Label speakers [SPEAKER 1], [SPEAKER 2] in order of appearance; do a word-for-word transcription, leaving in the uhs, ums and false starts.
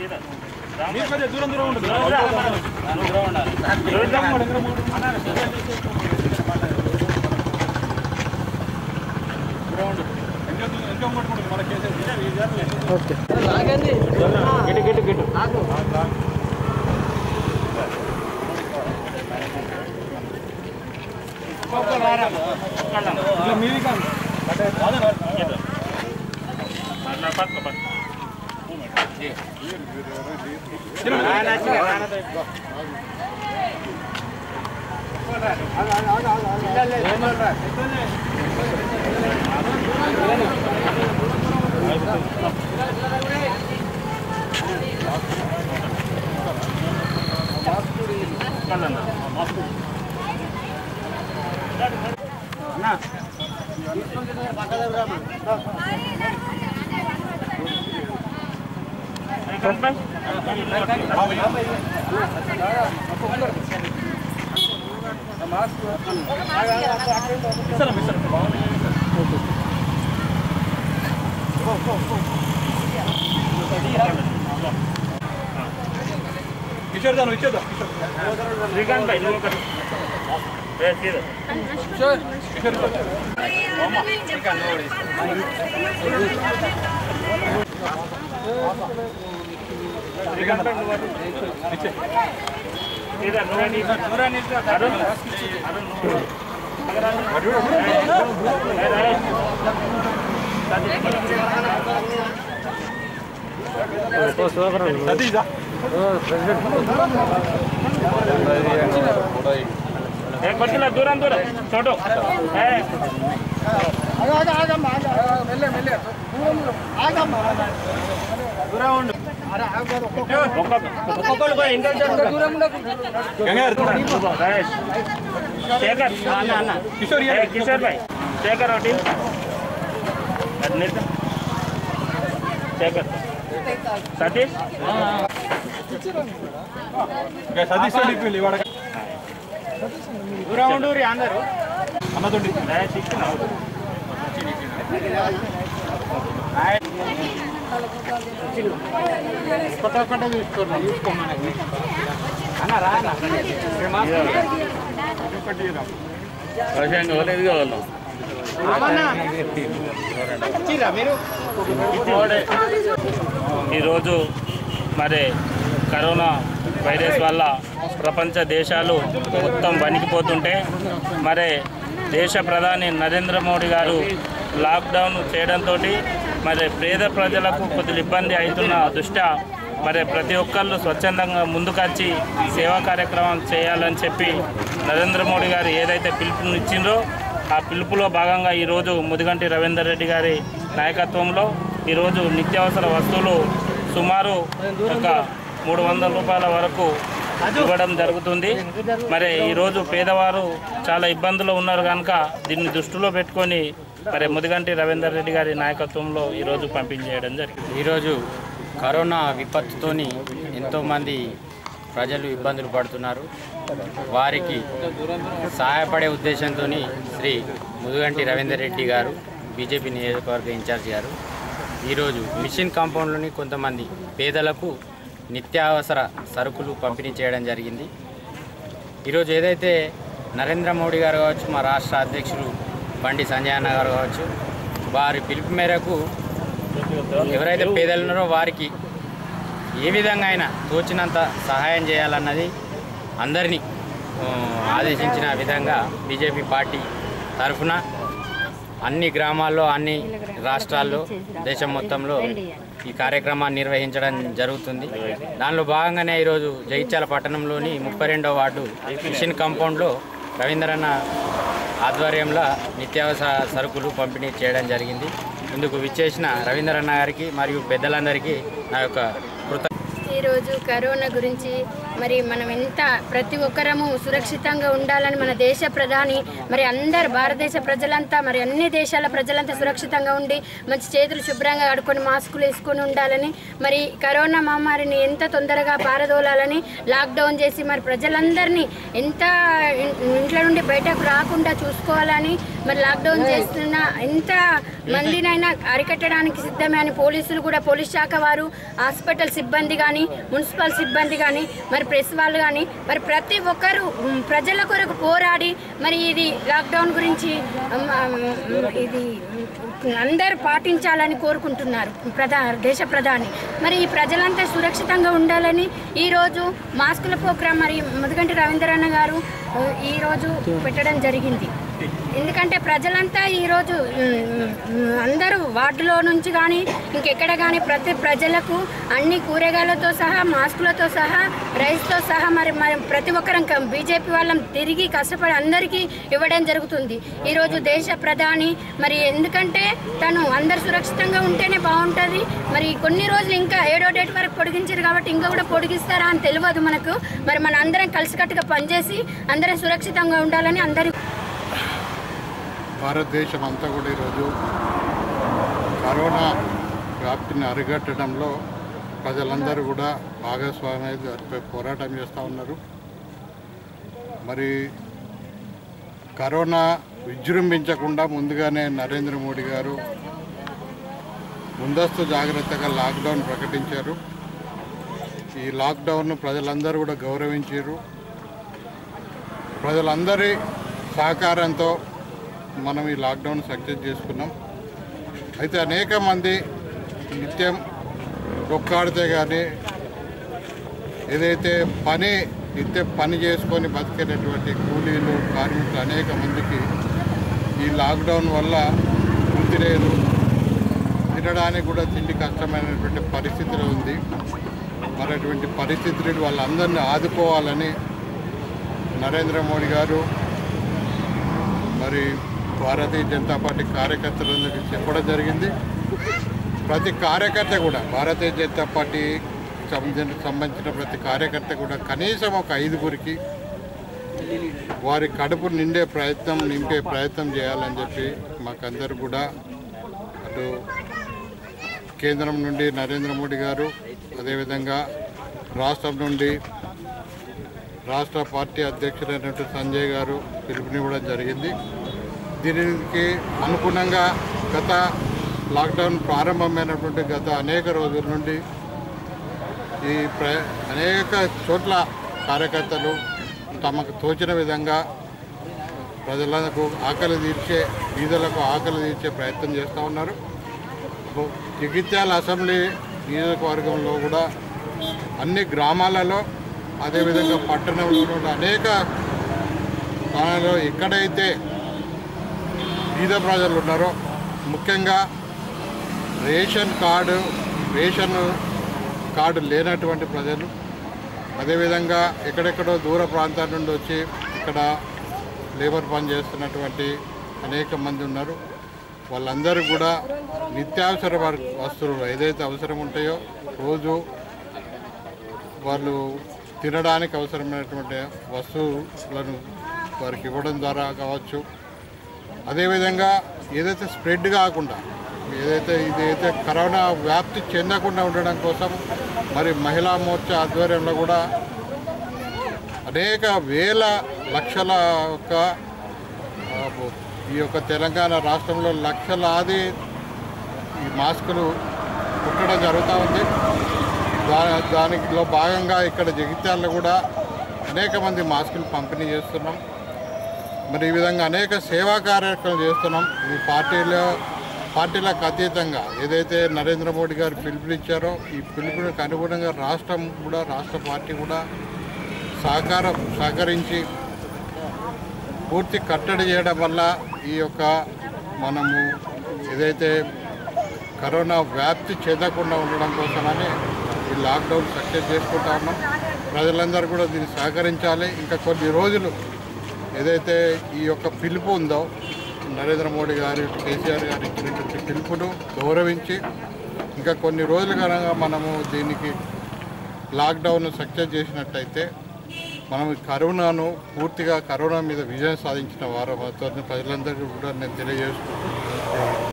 [SPEAKER 1] దూరం దూరం ఉంటుంది
[SPEAKER 2] ఓకే గిటు గిటు గిటు
[SPEAKER 1] మీది కాదు ఇచ్చేద్దాం ఇచ్చేద్దాం
[SPEAKER 3] శ్రీకాంత్ భాయ్
[SPEAKER 2] సతీష్
[SPEAKER 3] దూరం దూరం చోటు శేఖర్ కిషోర్ కిషోర్ భాయ్ శేఖర్ ఒకటి శేఖర్ సతీష్
[SPEAKER 1] సతీష్
[SPEAKER 3] దూరం ఉండు అందరు
[SPEAKER 1] అన్నతోటి
[SPEAKER 3] ఈరోజు మరి కరోనా వైరస్ వల్ల ప్రపంచ దేశాలు మొత్తం వణికిపోతుంటే మరి దేశ ప్రధాని నరేంద్ర మోడీ గారు లాక్డౌన్ చేయడంతో మరి పేద ప్రజలకు కొద్దిగా ఇబ్బంది అవుతున్న దృష్ట్యా మరి ప్రతి ఒక్కళ్ళు స్వచ్ఛందంగా ముందుకొచ్చి సేవా కార్యక్రమం చేయాలని చెప్పి నరేంద్ర మోడీ గారు ఏదైతే పిలుపునిచ్చిందో ఆ పిలుపులో భాగంగా ఈరోజు ముదిగంటి రవీందర్ రెడ్డి గారి నాయకత్వంలో ఈరోజు నిత్యావసర వస్తువులు సుమారు ఒక మూడు వందల రూపాయల వరకు ఇవ్వడం జరుగుతుంది. మరి ఈరోజు పేదవారు చాలా ఇబ్బందులు ఉన్నారు కనుక దీన్ని దృష్టిలో పెట్టుకొని మరి ముదిగంటి రవీందర్ రెడ్డి గారి నాయకత్వంలో ఈరోజు పంపిణీ చేయడం జరిగింది.
[SPEAKER 4] ఈరోజు కరోనా విపత్తుతోని ఎంతోమంది ప్రజలు ఇబ్బందులు పడుతున్నారు. వారికి సహాయపడే ఉద్దేశంతో శ్రీ ముదిగంటి రవీందర్ రెడ్డి గారు బీజేపీ నియోజకవర్గ ఇన్ఛార్జ్ గారు ఈరోజు మిషన్ కాంపౌండ్లోని కొంతమంది పేదలకు నిత్యావసర సరుకులు పంపిణీ చేయడం జరిగింది. ఈరోజు ఏదైతే నరేంద్ర మోడీ గారు కావచ్చు, మా రాష్ట్ర అధ్యక్షులు బండి సంజయ్ అన్న గారు కావచ్చు, వారి పిలుపు మేరకు ఎవరైతే పేదలు ఉన్నారో వారికి ఏ విధంగా అయినా తోచినంత సహాయం చేయాలన్నది అందరినీ ఆదేశించిన విధంగా బీజేపీ పార్టీ తరఫున అన్ని గ్రామాల్లో, అన్ని రాష్ట్రాల్లో, దేశం మొత్తంలో ఈ కార్యక్రమాన్ని నిర్వహించడం జరుగుతుంది. దానిలో భాగంగానే ఈరోజు జగిత్యాల పట్టణంలోని ముప్పై రెండవ వార్డు మిషన్ కాంపౌండ్లో రవీంద్రన్న ఆధ్వర్యంలో నిత్యావసర సరుకులు పంపిణీ చేయడం జరిగింది. ఇందుకు విచ్చేసిన రవీంద్రన్న గారికి మరియు పెద్దలందరికీ నా యొక్క కృత
[SPEAKER 5] ఈరోజు కరోనా గురించి మరి మనం ఎంత ప్రతి ఒక్కరము సురక్షితంగా ఉండాలని మన దేశ ప్రధాని మరి అందరు భారతదేశ ప్రజలంతా మరి అన్ని దేశాల ప్రజలంతా సురక్షితంగా ఉండి మంచి చేతులు శుభ్రంగా కడుక్కొని మాస్కులు వేసుకొని ఉండాలని మరి కరోనా మహమ్మారిని ఎంత తొందరగా పారదోలాలని లాక్డౌన్ చేసి మరి ప్రజలందరినీ ఎంత ఇంట్లో నుండి బయటకు రాకుండా చూసుకోవాలని మరి లాక్డౌన్ చేస్తున్న ఎంత మందినైనా అరికట్టడానికి సిద్ధమే అని పోలీసులు కూడా పోలీస్ శాఖ వారు హాస్పిటల్ సిబ్బంది కానీ మున్సిపల్ సిబ్బంది కానీ మరి ప్రెస్ వాళ్ళు కానీ మరి ప్రతి ఒక్కరు ప్రజల కొరకు పోరాడి మరి ఇది లాక్డౌన్ గురించి ఇది అందరూ పాటించాలని కోరుకుంటున్నారు ప్రధా దేశ ప్రధాని. మరి ఈ ప్రజలంతా సురక్షితంగా ఉండాలని ఈరోజు మాస్కుల ప్రోగ్రాం మరి ముదుగంటి రవీందర్ అన్న గారు ఈరోజు పెట్టడం జరిగింది. ఎందుకంటే ప్రజలంతా ఈరోజు అందరూ వార్డులో నుంచి కానీ ఇంకెక్కడ కానీ ప్రతి ప్రజలకు అన్ని కూరగాయలతో సహా మాస్కులతో సహా రైస్తో సహా మరి మరి ప్రతి ఒక్కరం బీజేపీ వాళ్ళం తిరిగి కష్టపడి అందరికీ ఇవ్వడం జరుగుతుంది ఈరోజు దేశ ప్రధాని. మరి ఎందుకంటే తను అందరు సురక్షితంగా ఉంటేనే బాగుంటుంది. మరి కొన్ని రోజులు ఇంకా ఏడో డేట్ వరకు పొడిగించారు కాబట్టి ఇంకా కూడా పొడిగిస్తారా అని తెలియదు మనకు. మరి మన అందరం కలిసికట్టుగా పనిచేసి అందరం సురక్షితంగా ఉండాలని అందరి
[SPEAKER 6] భారతదేశం అంతా కూడా ఈరోజు కరోనా వ్యాప్తిని అరికట్టడంలో ప్రజలందరూ కూడా భాగస్వామ్య పోరాటం చేస్తూ ఉన్నారు. మరి కరోనా విజృంభించకుండా ముందుగానే నరేంద్ర మోడీ గారు ముందస్తు జాగ్రత్తగా లాక్డౌన్ ప్రకటించారు. ఈ లాక్డౌన్ను ప్రజలందరూ కూడా గౌరవించారు. ప్రజలందరి సహకారంతో మనం ఈ లాక్డౌన్ సక్సెస్ చేసుకున్నాం. అయితే అనేక మంది నిత్యం డొక్కాడితే కానీ ఏదైతే పని నిత్యం పని చేసుకొని బతికేటటువంటి కూలీలు కార్మికులు అనేక మందికి ఈ లాక్డౌన్ వల్ల వృత్తి లేదు, తినడానికి కూడా తిండి కష్టమైనటువంటి పరిస్థితిలో ఉంది. మరి అటువంటి పరిస్థితులు వాళ్ళందరినీ ఆదుకోవాలని నరేంద్ర మోడీ గారు మరి భారతీయ జనతా పార్టీ కార్యకర్తలందరికీ చెప్పడం జరిగింది. ప్రతి కార్యకర్త కూడా భారతీయ జనతా పార్టీ సంబంధించిన ప్రతి కార్యకర్త కూడా కనీసం ఒక ఐదుగురికి వారి కడుపు నిండే ప్రయత్నం నింపే ప్రయత్నం చేయాలని చెప్పి మాకందరూ కూడా అటు కేంద్రం నుండి నరేంద్ర మోడీ గారు అదేవిధంగా రాష్ట్రం నుండి రాష్ట్ర పార్టీ అధ్యక్షుడైనటువంటి సంజయ్ గారు పిలుపునివ్వడం జరిగింది. దీనికి అనుగుణంగా గత లాక్డౌన్ ప్రారంభమైనటువంటి గత అనేక రోజుల నుండి ఈ ప్ర అనేక చోట్ల కార్యకర్తలు తమకు తోచిన విధంగా ప్రజలకు ఆకలి తీర్చే బీదలకు ఆకలి తీర్చే ప్రయత్నం చేస్తూ ఉన్నారు. జగిత్యాల అసెంబ్లీ నియోజకవర్గంలో కూడా అన్ని గ్రామాలలో అదేవిధంగా పట్టణంలో అనేక స్థానాల్లో ఎక్కడైతే బీద ప్రజలు ఉన్నారో ముఖ్యంగా రేషన్ కార్డు రేషన్ కార్డు లేనటువంటి ప్రజలు అదేవిధంగా ఎక్కడెక్కడో దూర ప్రాంతాల నుండి వచ్చి ఇక్కడ లేబర్ పని చేస్తున్నటువంటి అనేక మంది ఉన్నారు. వాళ్ళందరూ కూడా నిత్యావసర వస్తువులు ఏదైతే అవసరం ఉంటాయో రోజు వాళ్ళు తినడానికి అవసరమైనటువంటి వస్తువులను వారికి ఇవ్వడం ద్వారా కావచ్చు. అదేవిధంగా ఏదైతే స్ప్రెడ్ కాకుండా ఏదైతే ఇదైతే కరోనా వ్యాప్తి చెందకుండా ఉండడం కోసం మరి మహిళా మోర్చా ఆధ్వర్యంలో కూడా అనేక వేల లక్షల యొక్క ఈ యొక్క తెలంగాణ రాష్ట్రంలో లక్షలాది ఈ మాస్కులు కుట్టడం జరుగుతూ ఉంది. దా దానిలో భాగంగా ఇక్కడ జగిత్యాలలో కూడా అనేక మంది మాస్కులు పంపిణీ చేస్తున్నాం. మరి ఈ విధంగా అనేక సేవా కార్యక్రమాలు చేస్తున్నాం. ఈ పార్టీలో పార్టీలకు అతీతంగా ఏదైతే నరేంద్ర మోడీ గారు పిలుపునిచ్చారో ఈ పిలుపునికి అనుగుణంగా రాష్ట్రం కూడా రాష్ట్ర పార్టీ కూడా సహకారం సహకరించి పూర్తి కట్టడి చేయడం వల్ల ఈ యొక్క మనము ఏదైతే కరోనా వ్యాప్తి చెందకుండా ఉండడం కోసమని ఈ లాక్డౌన్ సక్సెస్ చేసుకుంటా ఉన్నాం. ప్రజలందరూ కూడా దీన్ని సహకరించాలి. ఇంకా కొన్ని రోజులు ఏదైతే ఈ యొక్క పిలుపు ఉందో నరేంద్ర మోడీ గారు కేసీఆర్ గారు ఇచ్చినటువంటి పిలుపును గౌరవించి ఇంకా కొన్ని రోజులు కనుక మనము దీనికి లాక్డౌన్ సక్సెస్ చేసినట్టయితే మనం కరోనాను పూర్తిగా కరోనా మీద విజయం సాధించిన వారు ప్రజలందరికీ కూడా నేను తెలియజేసుకుంటున్నాను.